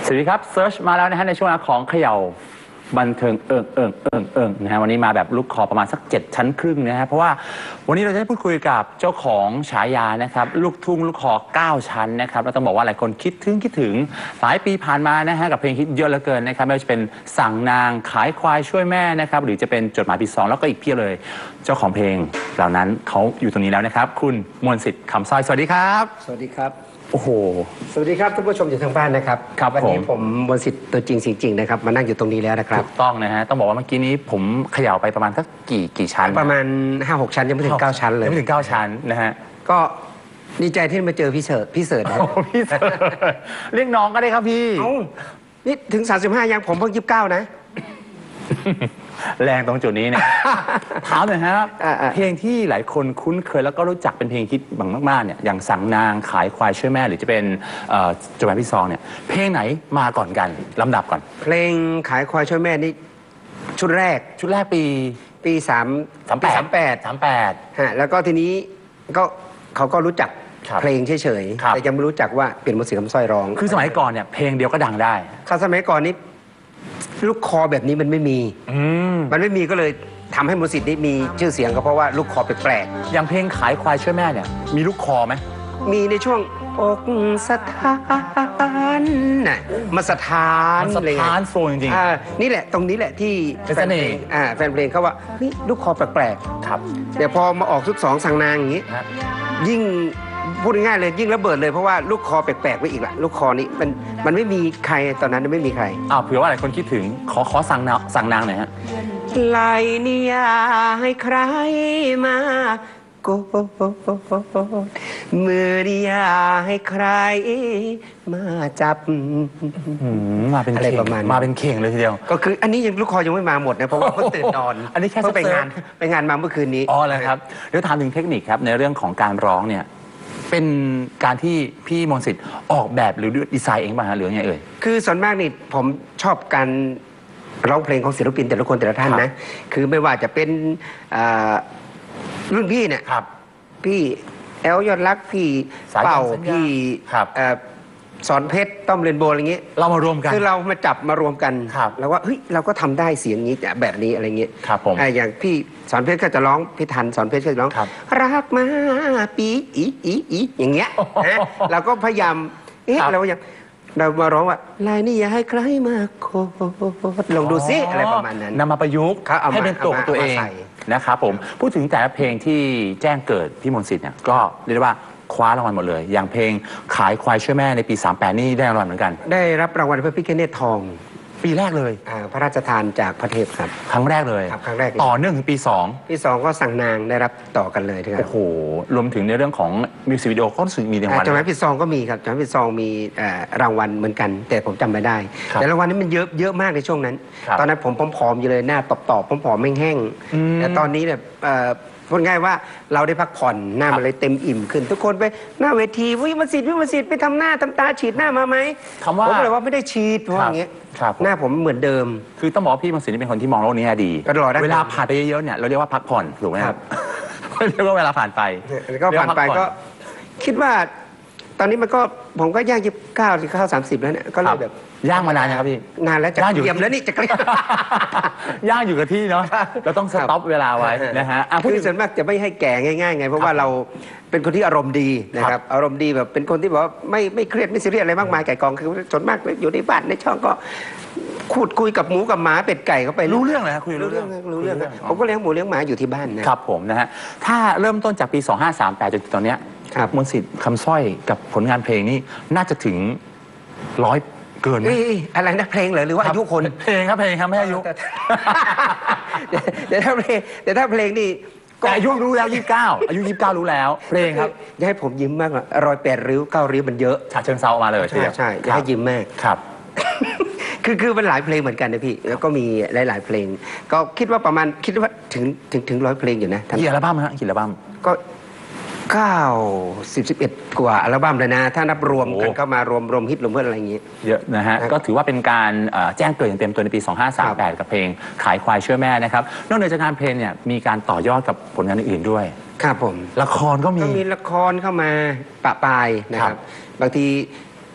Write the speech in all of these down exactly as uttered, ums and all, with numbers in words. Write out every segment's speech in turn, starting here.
สวัสดีครับเซิร์ชมาแล้วนะฮะในช่วงของเขย่าบันเทิงเอิงเอิงเอิงเอิงนะฮะวันนี้มาแบบลูกคอประมาณสักเจ็ดชั้นครึ่งนะฮะเพราะว่าวันนี้เราจะได้พูดคุยกับเจ้าของฉายานะครับลูกทุ่งลูกคอเก้าชั้นนะครับเราต้องบอกว่าหลายคนคิดถึงคิดถึงหลายปีผ่านมานะฮะกับเพลงฮิตเยอะเหลือเกินนะครับไม่ว่าจะเป็นสั่งนางขายควายช่วยแม่นะครับหรือจะเป็นจดหมายปีสองแล้วก็อีกเพียบเลยเจ้าของเพลงเหล่านั้นเขาอยู่ตรงนี้แล้วนะครับคุณมนต์สิทธิ์คำสร้อยสวัสดีครับสวัสดีครับโอ้โหสวัสดีครับท่านผู้ชมอยู่ทางบ้านนะครับครับวันนี้ผมมนต์สิทธิ์ตัวจริงจริงๆนะครับมานั่งอยู่ตรงนี้แล้วนะครับถูกต้องนะฮะต้องบอกว่าเมื่อกี้นี้ผมเขย่าไปประมาณสักกี่กี่ชั้นประมาณ ห้าหก ชั้นยังไม่ถึงเก้าชั้นเลยยังไม่ถึงเก้าชั้นนะฮะก็ดีใจที่มาเจอพี่เสิร์ชพี่เสิร์ชนะพี่เสิร์ชเรียกน้องก็ได้ครับพี่เอ้านี่ถึงสามสิบห้ายังผมเพิ่งยี่สิบเก้านะแรงตรงจุดนี้เนี่ยถามหน่อยครับเพลงที่หลายคนคุ้นเคยแล้วก็รู้จักเป็นเพลงฮิตบางมากๆเนี่ยอย่างสั่งนางขายควายช่วยแม่หรือจะเป็นจดหมายพี่ซองเนี่ยเพลงไหนมาก่อนกันลำดับก่อนเพลงขายควายช่วยแม่นี่ชุดแรกชุดแรกปีปีสามสามแปดสามแปดสามแปดฮะแล้วก็ทีนี้ก็เขาก็รู้จักเพลงเฉยๆแต่ยังไม่รู้จักว่าเป็นมนต์สิทธิ์คำสร้อยร้องคือสมัยก่อนเนี่ยเพลงเดียวก็ดังได้ถ้าสมัยก่อนนี้ลูกคอแบบนี้มันไม่มีมันไม่มีก็เลยทำให้มนต์สิทธิ์นี้มีชื่อเสียงก็เพราะว่าลูกคอแปลกๆอย่างเพลงขายควายช่วยแม่เนี่ยมีลูกคอไหมมีในช่วงอกสถานน่ะมาสถานสถานโซนจริงๆนี่แหละตรงนี้แหละที่แฟนเพลงแฟนเพลงเขาว่าเฮ้ยลูกคอแปลกๆครับแต่พอมาออกทุกสองสั่งนางอย่างนี้ยิ่งพูดง่ายเลยยิ่งระเบิดเลยเพราะว่าลูกคอแปลกๆไว้อีกละลูกคอนี้มันมันไม่มีใครตอนนั้นไม่มีใครอ้าวเผื่อว่าหลายคนคิดถึงขอขอสั่งนางสั่งนางหน่อยฮะไลนี่ยให้ใครมาโกมือนี่ยให้ใครมาจับมาเป็นเข่งมาเป็นเข่งเลยทีเดียวก็คืออันนี้ยังลูกคอยังไม่มาหมดนะเพราะว่าเพิ่งตื่นนอนอันนี้แค่ไปงานไปงานมาเมื่อคืนนี้อ๋อเลยครับเดี๋ยวถามถึงเทคนิคครับในเรื่องของการร้องเนี่ยเป็นการที่พี่มนต์สิทธิ์ออกแบบหรือดีไซน์เองป่ะฮะหรือไงเอ่ยคือส่วนมากนี่ผมชอบการร้องเพลงของศิลปินแต่ละคนแต่ละท่านนะคือไม่ว่าจะเป็นรุ่นพี่เนี่ยพี่แอลยอดรักพี่เป่าพี่สอนเพชรต้อมเรนโบว์อะไรเงี้ยเรามารวมกันคือเรามาจับมารวมกันแล้วว่าเฮ้ยเราก็ทำได้เสียงนี้แบบนี้อะไรเงี้ยครับผมอย่างพี่สอนเพชรก็จะร้องพี่ทันสอนเพชรก็จะร้องรักมาปีอีอีอีอย่างเงี้ยเราก็พยายามเอ๊ะเราอย่างเรามาร้องว่าลายนี่อย่าให้ใครมาโคตรลองดูซิอะไรประมาณนั้นนำมาประยุกต์ให้เป็นตัวตัวเองนะครับผมพูดถึงแต่ละเพลงที่แจ้งเกิดพี่มนต์สิทธิ์เนี่ยก็เรียกได้ว่าคว้ารางวัลหมดเลยอย่างเพลงขายควายช่วยแม่ในปีสามแปดนี่ได้รางวัลเหมือนกันได้รับรางวัลพระพิฆเนศทองปีแรกเลยพระราชทานจากพระเทพครับครั้งแรกเลยครับครั้งแรกต่อเนื่องถึงปีสองปีสองก็สั่งนางได้รับต่อกันเลยครับโอ้โหรวมถึงในเรื่องของมิวสิกวิดีโอก็มีรางวัลจดหมายปีสองก็มีครับจดหมายปีสองมีรางวัลเหมือนกันแต่ผมจำไม่ได้แต่รางวัลนี้มันเยอะเยอะมากในช่วงนั้นตอนนั้นผมผอมๆอยู่เลยหน้าตอบๆผอมๆแห้งๆแต่ตอนนี้เนี่ยพูดง่ายว่าเราได้พักผ่อนหน้ามันเลยเต็มอิ่มขึ้นทุกคนไปหน้าเวทีวิมสิทธิ์วิมสิทธิ์ไปทำหน้าทำตาฉีดหน้ามาไหมผมเลยว่าไม่ได้ฉีดเพราะอย่างเงี้ยหน้าผมเหมือนเดิมคือต้องบอกพี่มนต์สิทธิ์นี่เป็นคนที่มองโลกนี้ดีเวลาผ่านไปเยอะๆเนี่ยเราเรียกว่าพักผ่อนถูกไหมครับเรียกว่าเวลาผ่านไปก็ผ่านไปก็คิดว่าตอนนี้มันก็ผมก็ย่างยี่สิบเก้าสิบเก้าสามสิบแล้วเนี่ยก็เลยแบบย่างมานานนะครับพี่นานแล้วจะเยี่ยมแล้วนี่จะเกลียดย่างอยู่กับที่เนาะเราต้องสต็อปเวลาไว้นะฮะผู้ที่ส่วนมากจะไม่ให้แก่ง่ายๆไงเพราะว่าเราเป็นคนที่อารมณ์ดีนะครับอารมณ์ดีแบบเป็นคนที่บอกว่าไม่ไม่เครียดไม่ซีเรียสอะไรมากมายไก่กองคือส่วนมากอยู่ในบ้านในช่องก็พูดคุยกับหมูกับหมาเป็ดไก่เขาไปรู้เรื่องเลยคุยรู้เรื่องรู้เรื่องผมก็เลี้ยงหมูเลี้ยงหมาอยู่ที่บ้านนะครับผมนะฮะถ้าเริ่มต้นจากปีสองห้าสามแปดจนถึงตอนเนี้ยมนต์สิทธิ์คำสร้อยกับผลงานเพลงนี่น่าจะถึงร้อยเกินอะไรนะเพลงเหรอหรือว่าอายุคนเพลงครับเพลงครับไม่อายุเดี๋ยวถ้าเพลงเดี๋ยวถ้าเพลงนี่ก็อายุรู้แล้วยี่สิบเก้าอายุยี่สิบเก้ารู้แล้วเพลงครับอย่าให้ผมยิ้มมากรอยแปดริ้วเก้าริ้วมันเยอะฉะเชิงเซามาเลยใช่ใช่อย่าให้ยิ้มมากครับคือคือมันหลายเพลงเหมือนกันนะพี่แล้วก็มีหลายๆเพลงก็คิดว่าประมาณคิดว่าถึงถึงถึงร้อยเพลงอยู่นะกี่อัลบั้มฮะกี่อัลบั้มก็เก้าสิบสิบเอ็ดกว่าอัลบั้มเลยนะถ้านับรวมกันเข้ามารวมรวมฮิตรวมเพื่อนอะไรอย่างงี้เยอะนะฮะก็ถือว่าเป็นการแจ้งเกิดอย่างเต็มตัวในปีสองห้าสามแปดกับเพลงขายควายช่วยแม่นะครับนอกจากงานเพลงเนี่ยมีการต่อยอดกับผลงานอื่นๆด้วยครับผมละครก็มีก็มีละครเข้ามาปะปายนะครับบางที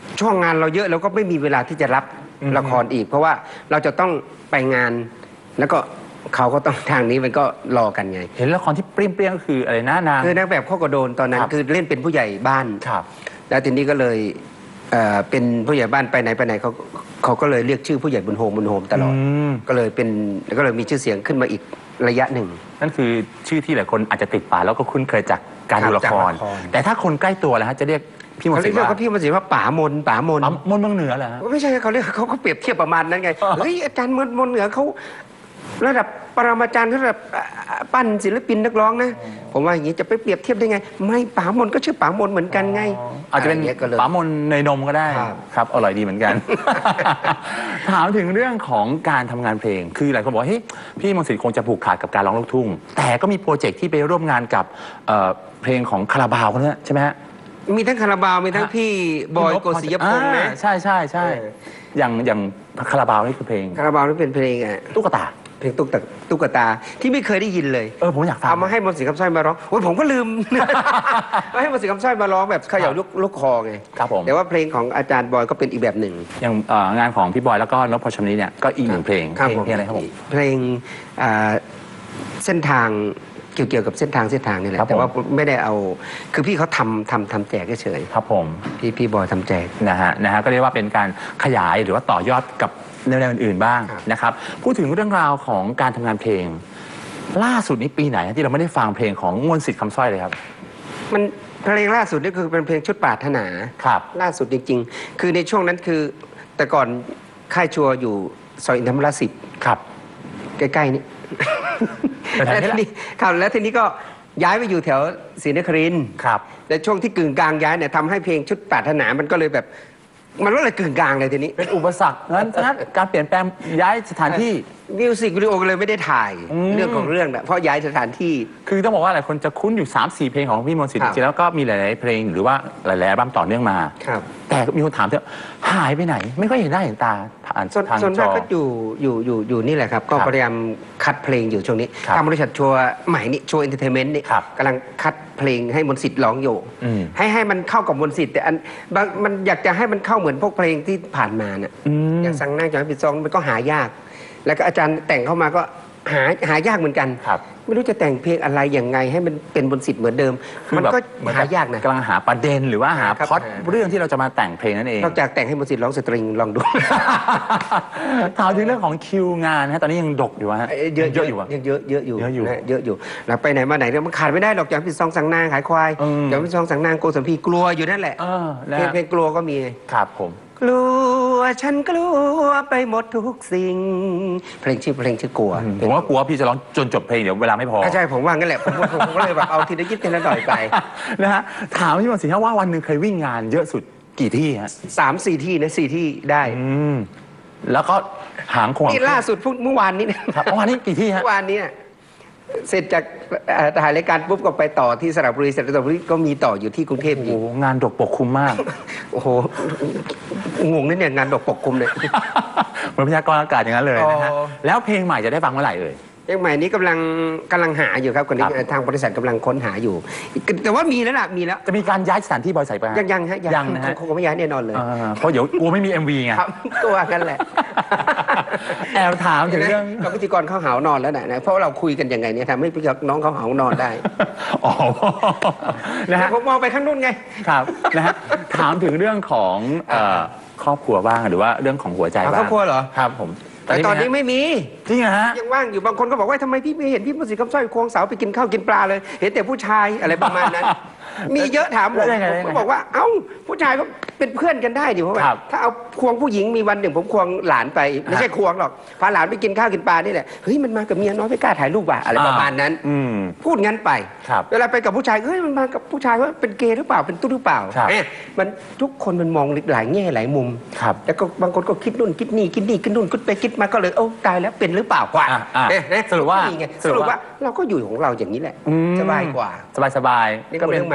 ช่วงงานเราเยอะเราก็ไม่มีเวลาที่จะรับอืมละครอีก เพราะว่าเราจะต้องไปงาน แล้วก็เขาก็ต้องทางนี้มันก็รอกันไงเห็นละครที่เปรี้ยงๆก็คืออะไรนะนางคือนักแบบข้อกระโดนตอนนั้นครับคือเล่นเป็นผู้ใหญ่บ้านครับแล้วทีนี้ก็เลยเอ่อเป็นผู้ใหญ่บ้านไปไหนไปไหนเขาเขาก็เลยเรียกชื่อผู้ใหญ่บุญโฮมบุญโฮมตลอดมก็เลยเป็นก็เลยมีชื่อเสียงขึ้นมาอีกระยะหนึ่งนั่นคือชื่อที่หลายคนอาจจะติดปากแล้วก็คุ้นเคยจากการครับดูละครจากละครแต่ถ้าคนใกล้ตัวแล้วฮะจะเรียกพี่มนเขาต์สิเรีทยกธิ์ว่าว่าพี่มันสิว่าป๋ามนป๋ามนอ๋อมนต์เมืองเหนือเหรอฮะไม่ใช่เขาเรียกเขาเขาเปรียบเทียบประมาณนั้นไงอ๋อเฮ้ยอาจารย์มนมนเหนือเขาระดับปรมาจารย์ระดับอ่าปั้นศิลปินนักร้องนะ ผมว่าอย่างนี้จะไปเปรียบเทียบได้ไง ไม่ป๋ามนก็ชื่อป๋ามนเหมือนกันไงอาจจะเป็นไรงี้ยก็เลยป๋ามนในนมก็ได้ครับครับอร่อยดีเหมือนกัน ถามถึงเรื่องของการทำงานเพลง คือหลายคนบอกว่าเฮ้ยพี่มนต์สิทธิ์คงจะผูกขาดกับการร้องลูกทุ่ง แต่ก็มีโปรเจกต์ที่ไปร่วมงานกับเอ่อเพลงของคาราบาวเขาเนี่ยใช่ไหมฮะมีทั้งคาราบาวมีทั้งพี่บอยโกศิยพงษ์นะอ่าใช่ใช่ใช่เอออย่างอย่างคาราบาวนี่คือเพลงคาราบาวนี่เป็นเพลงอ่ะตุ๊กตาเพลงตุ๊กตาตุ๊กตาที่ไม่เคยได้ยินเลยเออผมอยากฟังเอามาให้มนต์สิทธิ์คำสร้อยมาร้องโอ้ยผมก็ลืม มาให้มนต์สิทธิ์คำสร้อยมาร้องแบบเขย่าลูกลูกคอไงครับผมแต่ว่าเพลงของอาจารย์บอยก็เป็นอีกแบบหนึ่งอย่างเอ่องานของพี่บอยแล้วก็นพพลชมนี้เนี่ยก็อีกหนึ่งเพลงครับเพลงผมเพลงอะไรครับผมเพลงอ่าเส้นทางเกี่ยวเกี่ยวกับเส้นทางเส้นทางนี่แหละครับผมแต่ว่าไม่ได้เอาคือพี่เขาทำทำทำแจกเฉยครับผมๆพี่พี่บอยทำแจกนะฮะนะฮะก็เรียกว่าเป็นการขยายหรือว่าต่อยอดกับแนวๆอื่นๆบ้างครับนะครับพูดถึงเรื่องราวของการทำงานเพลง ล่าสุดนี้ปีไหนที่เราไม่ได้ฟังเพลงของมนต์สิทธิ์คำสร้อยเลยครับมันเพลงล่าสุดนี่คือเป็นเพลงชุดปรารถนาครับล่าสุดจริงๆ คือในช่วงนั้นคือ แต่ก่อนค่ายชัวร์อยู่ซอยอินทรมราสิบครับใกล้ๆนี่แต่แถวแล้วนี้แหละทีนี้ครับแล้วทีนี้ก็ย้ายไปอยู่แถวศรีนครินทร์ครับแต่ช่วงที่กึ่งกลางย้ายเนี่ยทำให้เพลงชุดปรารถนามันก็เลยแบบ มันก็เลยกึ่งกลางเลยทีนี้เป็นอุปสรรคงั้นฉะนั้นการเปลี่ยนแปลงย้ายสถานที่มิวสิกวิดีโอเลยไม่ได้ถ่ายอืมเรื่องของเรื่องนะเพราะย้ายสถานที่คือต้องบอกว่าหลายคนจะคุ้นอยู่ สามสี่ เพลงของพี่มนต์สิทธิ์คจรับริงๆแล้วก็มีหลายๆเพลงหรือว่าหลายๆอัลบั้มต่อเนื่องมาครับแต่มีคนถามเถอะหายไปไหน ไม่ค่อยเห็นหน้าเห็นตาผ่านส่วนทางส่วนจมากอก็อยู่อยู่อยู่อยู่นี่แหละครับ ก็ครับพยายามคัดเพลงอยู่ช่วงนี้ครับทางบริษัทชัวร์ใหม่นี่ชัวร์เอนเตอร์เทนเมนต์นี่ครับกำลังคัดเพลงให้มนต์สิทธิ์ร้องอยู่อืมให้ให้มันเข้ากับมนต์สิทธิ์แต่อันบางมันอยากจะให้มันเข้าเหมือนพวกเพลงที่ผ่านมาน่ะอืมอย่างสังนั่งจากปิดซองมันก็หายาก แล้วก็อาจารย์แต่งเข้ามาก็หาหายากเหมือนกันครับไม่รู้จะแต่งเพลงอะไรอย่างไงให้มันเป็นมนต์สิทธิ์เหมือนเดิมคือมันแบบก็เหมือนหากับยากนะกำลังหาประเด็นหรือว่าหาครับพล็อตหาเรื่องที่เราจะมาแต่งเพลงนั่นเองนอกจากแต่งให้มนต์สิทธิ์ร้องสตริงลองดูถามถึงเรื่องของคิวงานนะฮะตอนนี้ยังดกอยู่วะฮะเยอะเยอะอยู่วะเยอะเยอะเยอะอยู่เยอะอยู่นเยอะอยู่แล้วไปไหนมาไหนเนี่ยมันขาดไม่ได้หรอกอย่างพี่ซองสังนางขายควายอืมอย่างพี่ซองสังนางโกสัมพีกลัวอยู่นั่นแหละเออนะเพลงฮะเพลงกลัวก็มีครับผมกลัวฉันกลัวไปหมดทุกสิ่ง เพลงชื่อเพลงชื่อกลัวผมว่ากลัวพี่จะร้องจนจบเพลงเดี๋ยวเวลาไม่พออ่ะใช่ผมว่างั้นแหละผมผมผมก็เลยแบบเอาทีละยิบทีละหน่อยไปนะฮะถามพี่มนต์สิทธิ์ว่าวันหนึ่งเคยวิ่งงานเยอะสุดกี่ที่ฮะสามสี่ที่นะสี่ที่ได้อืมแล้วก็หางคงนี่ล่าสุดพรุ่งเมื่อวานนี้นะครับเมื่อวานนี้กี่ที่ฮะเมื่อวานนี้น่ะเสร็จจากเอ่อถ่ายรายการปุ๊บก็ไปต่อที่สระบุรีเสร็จแล้วสระบุรีก็มีต่ออยู่ที่กรุงเทพโอ้อีโหกงานดกปกคลุมมากโอ้โหงงนะเนี่ยงานดอกปกคลุมเลยเหมือนพยากรณ์อากาศอย่างนั้นเลยนะฮะอ๋อแล้วเพลงใหม่จะได้ฟังเมื่อไหร่เอ่ยเพลงใหม่นี้กำลังกำลังหาอยู่ครับคนนี้ครับทางบริษัทกำลังค้นหาอยู่ แต่ว่ามีแล้วล่ะมีแล้วจะมีการย้ายสถานที่บอยใส่ไปฮะยังยังฮะยังนะฮะคงคงไม่ย้ายแน่นอนเลยอ่าเพราะเดี๋ยวกลัวไม่มี เอ็ม วี ไงครับตัวกันแหละแอบถามถึงเรื่องกับพิธีกรเขาหาวนอนแล้วนะเพราะเราคุยกันยังไงเนี่ยทำให้พี่น้องเขาหาวนอนได้อ๋อนะฮะผมมองไปข้างนู้นไงครับนะฮะถามถึงเรื่องของเอ่อครอบครัวบ้างหรือว่าเรื่องของหัวใจเอาบ้างครอบครัวเหรอครับผมแต่ตอนนี้ไม่มีจริงเหรอฮะยังว่างอยู่บางคนก็บอกว่าทำไมพี่ไม่เห็นพี่มนต์สิทธิ์คำสร้อยควงสาวไปกินข้าวกินปลาเลย เห็นแต่ผู้ชายอะไรประมาณนั้น มีเยอะถามผมแล้วยังไงผมก็บอกว่าเอ้าผู้ชายก็เป็นเพื่อนกันได้ดิเพราะว่าครับถ้าเอาควงผู้หญิงมีวันหนึ่งผมควงหลานไปไม่ใช่ควงหรอกพาหลานไปกินข้าวกินปลานี่แหละเฮ้ยมันมากับเมียน้อยไม่กล้าถ่ายรูปว่ะอะไรประมาณนั้นอืมพูดงั้นไปครับเวลาไปกับผู้ชายเฮ้ยมันมากับผู้ชายว่าเป็นเกย์หรือเปล่าเป็นตุ๊ดหรือเปล่าครับเอ๊ะมันทุกคนมันมองหลายแง่หลายมุมครับแล้วก็บางคนก็คิดนู่นคิดนี่คิดนี่คิดนู่นคิดไปคิดมาก็เลยเอ้าตายแล้วเป็นหรือเปล่ากว่าอ่ะอ่ะเอ๊ะนะสรุปว่านี่ไงสสรุรุปปว่าว่าเราก็อยู่ของเราอย่างนี้แหละอืมสบายกว่าสบายสบายนี่ก็ก็เป็เรื่นองหมา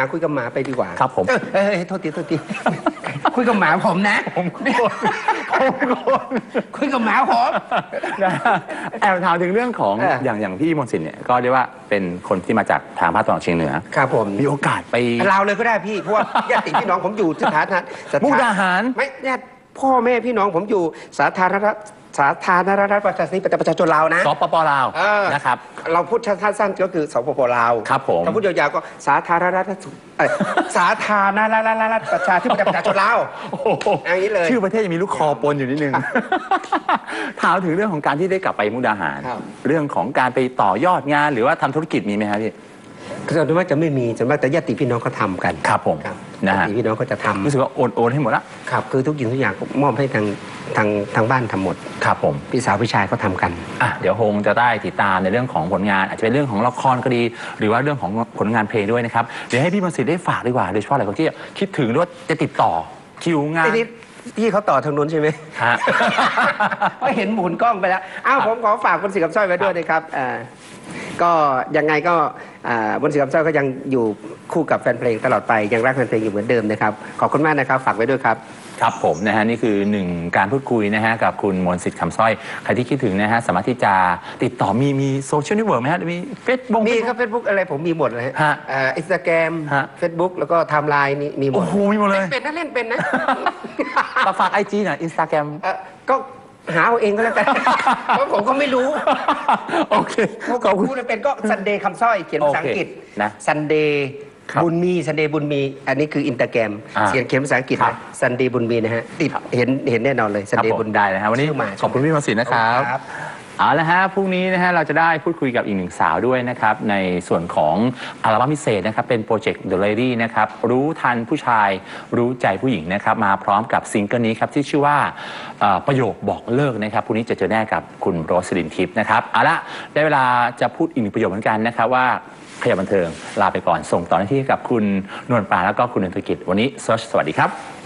คุยกับหมาไปดีกว่าครับผมเออเฮ้ยโทษทีโทษที คุยกับหมาผมนะผมโกรธผมโกรธคุยกับหมาผมนะฮะแอบถามถึงเรื่องของเออออย่างอย่างพี่มนต์สิทธิ์เนี่ยก็เรียกว่าเป็นคนที่มาจากทางภาคตะวันออกเฉียงเหนือครับผมมีโอกาสไปเราเลยก็ได้พี่เพราะว่าญาติพี่น้องผมอยู่สถานะสถมุกดาหารไม่ญาติพ่อแม่พี่น้องผมอยู่สาธารณรัฐสาธารณรัฐประชาธิปไตยประชาชนลาวนะสปปลาวเออนะครับเราพูดสั้นๆก็คือสปปลาวครับผมถ้าพูดยาวๆก็สาธารณรัฐเอ้ยสาธารณรัฐประชาธิปไตยประชาชนลาวโอ้โหอย่างนี้เลยชื่อประเทศยังมีลูกคอปนอยู่นิดนึง ถามถึงเรื่องของการที่ได้กลับไปมุกดาหารครับเรื่องของการไปต่อยอดงานหรือว่าทำธุรกิจมีไหมครับพี่ส่วนมากจะไม่มีส่วนมากแต่ญาติพี่น้องเขาทำกันครับผมครับนะญาฮะติพี่น้องเขาจะทำรู้สึกว่าโอนโอนให้หมดละครับคือทุกสิ่งทุกอย่างก็มอบให้ทางทางทางบ้านทำหมดครับผมพี่สาวพี่ชายเขาทำกันอ่ะเดี๋ยวคงจะได้ติดตามในเรื่องของผลงาน อาจจะเป็นเรื่องของละครก็ดี หรือว่าเรื่องของผลงานเพลงด้วยนะครับเดี๋ยวให้พี่มนต์สิทธิ์ได้ฝากดีกว่าโดยเฉพาะหลายคนที่คิดถึงหรือว่าจะติดต่อคิวงานไอ้นี่พี่เขาต่อทางนู้นใช่ไหมฮะก็เห็นหมุนกล้องไปแล้ว อ้าวผมขอฝากบนสีกับสร้อยไว้ด้วยนะครับอ่าก็ยังไงก็อ่าบนสีกับสร้อยก็ยังอยู่คู่กับแฟนเพลงตลอดไปยังรักแฟนเพลงอยู่เหมือนเดิมนะครับขอบคุณมากนะครับฝากไว้ด้วยครับครับผมนะฮะนี่คือหนึ่งการพูดคุยนะฮะกับคุณมนต์สิทธิ์คำสร้อยใครที่คิดถึงนะฮะสามารถที่จะติดต่อมีมีโซเชียลเน็ตเวิร์กไหมฮะมีเฟซบุ๊กมีครับเฟซบุ๊กอะไรผมมีหมดเลยฮะอินสตาแกรมฮะเฟซบุ๊กแล้วก็ไทม์ไลน์นี่มีหมโอ้ดโหมีหมดเลยเป็นนะเล่นเป็นนะฝากฝากไอจีหน่อยอินสตาแกรมเอ่อก็หาเอาเองก็แล้วกัน เพราะผมก็ไม่รู้โอเคเขาขอบคุณพูดเป็นก็ซันเดย์คำสร้อยเขียนภาษาอังกฤษโอเคนะซันเดย์ครับบุญมีซันเดย์บุญมี อันนี้คืออินสตาแกรมอ่าเขียนเขียนภาษาอังกฤษครับซันเดย์บุญมีนะฮะติดเห็นเห็นแน่นอนเลยซันครับเดย์ผมบุญมีได้เลยฮะวันนี้ชื่มาขอบคุณพี่มนต์สิทธิ์นะครับครับเอาละฮะพรุ่งนี้นะฮะเราจะได้พูดคุยกับอีกหนึ่งสาวด้วยนะครับในส่วนของอัลบั้มพิเศษนะครับเป็นโปรเจกต์ The Lady นะครับรู้ทันผู้ชายรู้ใจผู้หญิงนะครับมาพร้อมกับซิงเกิลนี้ครับที่ชื่อว่าเอ่อประโยคบอกเลิกนะครับพรุ่งนี้จะเจอแน่กับคุณโรสลินทิพย์นะครับเอาละได้เวลาจะพูดอีกหนึ่งประโยคเหมือนกันนะครับว่าขยับบันเทิงลาไปก่อนส่งต่อหน้าที่ให้กับคุณนวลปราแล้วก็คุณนนทกิจวันนี้สวัสดีครับ